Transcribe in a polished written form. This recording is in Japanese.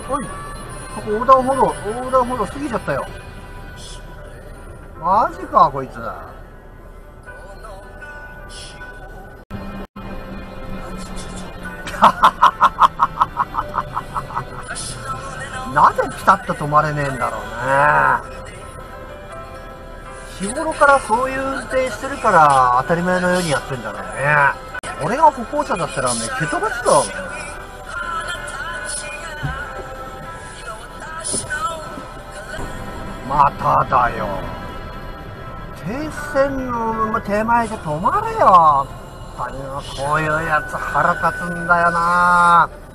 おい、ここ横断歩道過ぎちゃったよ。マジか、こいつ。なぜピタッと止まれねえんだろうね。日頃からそういう運転してるから当たり前のようにやってんだろうね。俺が歩行者だったらね、蹴飛ばすぞ。まただよ。停線の手前で止まれよ。こういうやつ腹立つんだよな。